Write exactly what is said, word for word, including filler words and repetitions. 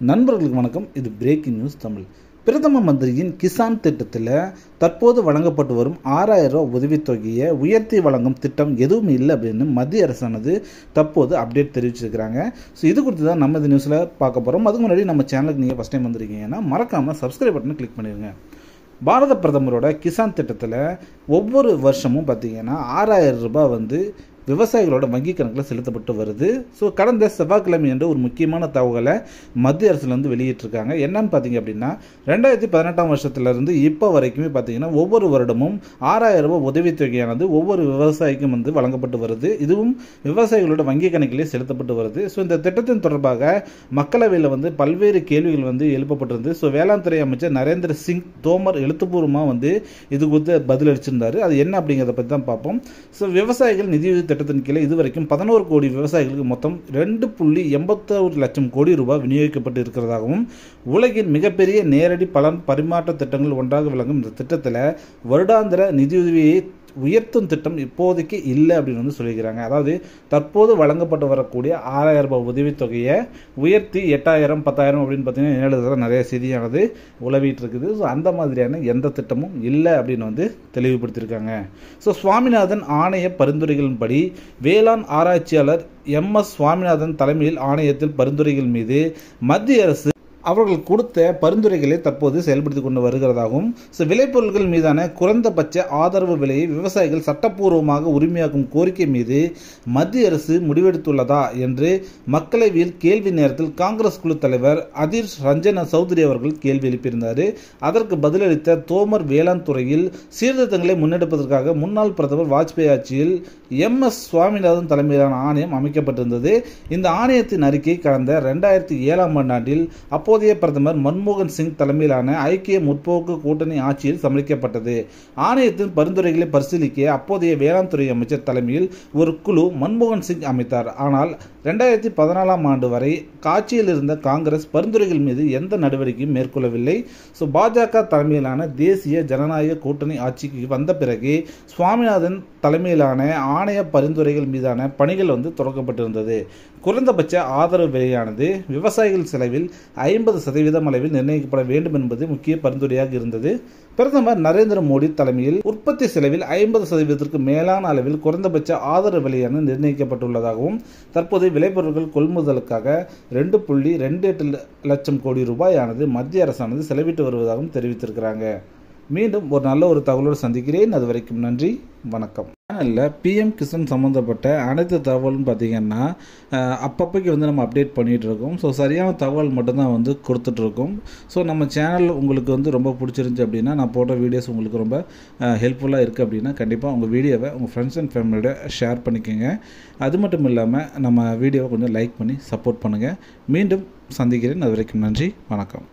நண்பர்களுக்கு வணக்கம். இது பிரேக்கிங் நியூஸ் தமிழ். பிரதம மந்திரியின் கிசான் திட்டத்தில் தற்போது வழங்கப்பட்டு வரும் ஆறாயிரம் ரூபாய் உதவித்தொகையை உயர்த்தி வழங்கும் திட்டம் எதுவும் இல்லை அப்படின்னு மத்திய அரசானது தற்போது அப்டேட் தெரிவிச்சிருக்கிறாங்க. ஸோ இது குறித்து தான் நம்ம இந்த நியூஸில் பார்க்க போகிறோம். அதுக்கு முன்னாடி நம்ம சேனலுக்கு நீங்கள் ஃபஸ்ட் டைம் வந்திருக்கீங்கன்னா மறக்காமல் சப்ஸ்கிரைப் பட்டனை கிளிக் பண்ணிடுங்க. பாரத பிரதமரோட கிசான் திட்டத்தில் ஒவ்வொரு வருஷமும் பார்த்தீங்கன்னா ஆறாயிரம் ரூபாய் வந்து விவசாயிகளோட வங்கி கணக்கில் செலுத்தப்பட்டு வருது. ஸோ கடந்த செவ்வாய்க்கிழமை என்று ஒரு முக்கியமான தகவலை மத்திய அரசுல வந்து வெளியிட்டிருக்காங்க. என்னன்னு பார்த்தீங்க அப்படின்னா ரெண்டாயிரத்தி பதினெட்டாம் வருஷத்துலேருந்து இப்போ வரைக்குமே பார்த்தீங்கன்னா ஒவ்வொரு வருடமும் ஆறாயிரம் ரூபாய் உதவித்தொகையானது ஒவ்வொரு விவசாயிக்கும் வந்து வழங்கப்பட்டு வருது. இதுவும் விவசாயிகளோட வங்கி கணக்கிலே செலுத்தப்பட்டு வருது. ஸோ இந்த திட்டத்தின் தொடர்பாக மக்களவையில் வந்து பல்வேறு கேள்விகள் வந்து எழுப்பப்பட்டிருந்து. ஸோ வேளாண் துறை அமைச்சர் நரேந்திர சிங் தோமர் எழுத்துப்பூர்வமாக வந்து இது குறித்து பதிலளிச்சிருந்தாரு. அது என்ன அப்படிங்கிறத பற்றி தான் பார்ப்போம். ஸோ விவசாயிகள் நிதியுதவி திட்டத்தின் கீழே இதுவரைக்கும் பதினோரு கோடி விவசாயிகளுக்கு மொத்தம் ரெண்டு புள்ளி எண்பத்தோரு லட்சம் கோடி ரூபாய் விநியோகிக்கப்பட்டு இருக்கிறதாகவும் உலகின் மிகப்பெரிய நேரடி பலன் பரிமாற்ற திட்டங்கள் ஒன்றாக விளங்கும் இந்த திட்டத்தில் வருடாந்திர நிதியுதவியை உயர்த்தும் திட்டம் இப்போதைக்கு இல்லை அப்படின்னு வந்து சொல்லிக்கிறாங்க. அதாவது தற்போது வழங்கப்பட்டு வரக்கூடிய ஆறாயிரம் ரூபாய் உதவித்தொகையை உயர்த்தி எட்டாயிரம் பத்தாயிரம் அப்படின்னு பார்த்தீங்கன்னா இணையதளத்தில் நிறைய செய்தியானது உலவிட்டு இருக்குது. ஸோ அந்த மாதிரியான எந்த திட்டமும் இல்லை அப்படின்னு வந்து தெளிவுபடுத்தியிருக்காங்க. ஸோ சுவாமிநாதன் ஆணைய பரிந்துரைகளின்படி வேளாண் ஆராய்ச்சியாளர் எம் எஸ் சுவாமிநாதன் தலைமையில் ஆணையத்தில் பரிந்துரைகள் மீது மத்திய அரசு அவர்கள் கொடுத்த பரிந்துரைகளை தற்போது செயல்படுத்தி கொண்டு வருகிறதாகவும் ஸோ விளைபொருட்கள் மீதான குறைந்தபட்ச ஆதரவு விலையை விவசாயிகள் சட்டப்பூர்வமாக உரிமையாக்கும் கோரிக்கை மீது மத்திய அரசு முடிவெடுத்துள்ளதா என்று மக்களவையில் கேள்வி நேரத்தில் காங்கிரஸ் குழு தலைவர் அதீர் ரஞ்சன் சௌத்ரி அவர்கள் கேள்வி எழுப்பியிருந்தார். அதற்கு பதிலளித்த தோமர் வேளாண் துறையில் சீர்திருத்தங்களை முன்னெடுப்பதற்காக முன்னாள் பிரதமர் வாஜ்பாய் ஆட்சியில் எம் எஸ் சுவாமிநாதன் தலைமையிலான ஆணையம் அமைக்கப்பட்டிருந்தது. இந்த ஆணையத்தின் அறிக்கை கடந்த இரண்டாயிரத்தி ஏழாம் ஆண்டில் அப்போ அப்போதைய பிரதமர் மன்மோகன் சிங் தலைமையிலான ஐக்கிய முற்போக்கு கூட்டணி ஆட்சியில் சமர்ப்பிக்கப்பட்டது. ஆணையத்தின் பரிந்துரைகளை பரிசீலிக்க அப்போதைய வேளாண் துறை அமைச்சர் தலைமையில் ஒரு குழு மன்மோகன் சிங் அமைத்தார். ஆனால் இரண்டாயிரத்தி பதினாலாம் ஆண்டு வரை காட்சியில் இருந்த காங்கிரஸ் பரிந்துரைகள் மீது எந்த நடவடிக்கையும் மேற்கொள்ளவில்லை. ஸோ பாஜக தலைமையிலான தேசிய ஜனநாயக கூட்டணி ஆட்சிக்கு வந்த பிறகு சுவாமிநாதன் தலைமையிலான ஆணைய பரிந்துரைகள் மீதான பணிகள் வந்து தொடங்கப்பட்டிருந்தது. குறைந்தபட்ச ஆதரவு விலையானது விவசாயிகள் செலவில் ஐம்பது சதவீதம் அளவில் நிர்ணயிக்கப்பட வேண்டும் என்பது முக்கிய பரிந்துரையாக இருந்தது. பிரதமர் நரேந்திர மோடி தலைமையில் உற்பத்தி செலவில் ஐம்பது சதவீதத்திற்கு மேலான அளவில் குறைந்தபட்ச ஆதரவு விலையானது நிர்ணயிக்கப்பட்டுள்ளதாகவும் தற்போது விளைபொருட்கள் கொள்முதலுக்காக ரெண்டு புள்ளி ரெண்டு எட்டு லட்சம் கோடி ரூபாயானது மத்திய அரசானது செலவிட்டு வருவதாகவும் தெரிவித்திருக்கிறாங்க. மீண்டும் ஒரு நல்ல ஒரு தகவலோடு சந்திக்கிறேன். அது வரைக்கும் நன்றி, வணக்கம். சேனலில் பிஎம் கிசான் சம்மந்தப்பட்ட அனைத்து தகவலும் பார்த்திங்கன்னா அப்பப்போக்கு வந்து நம்ம அப்டேட் பண்ணிகிட்டு இருக்கோம். ஸோ சரியான தகவல் மட்டும்தான் வந்து கொடுத்துட்ருக்கோம். ஸோ நம்ம சேனல் உங்களுக்கு வந்து ரொம்ப பிடிச்சிருந்துச்சி அப்படின்னா நான் போட்ட வீடியோஸ் உங்களுக்கு ரொம்ப ஹெல்ப்ஃபுல்லாக இருக்குது அப்படின்னா கண்டிப்பாக உங்கள் வீடியோவை உங்கள் ஃப்ரெண்ட்ஸ் அண்ட் ஃபேமிலியோட ஷேர் பண்ணிக்கோங்க. அது மட்டும் இல்லாமல் நம்ம வீடியோவை கொஞ்சம் லைக் பண்ணி சப்போர்ட் பண்ணுங்கள். மீண்டும் சந்திக்கிறேன். அது வரைக்கும் நன்றி, வணக்கம்.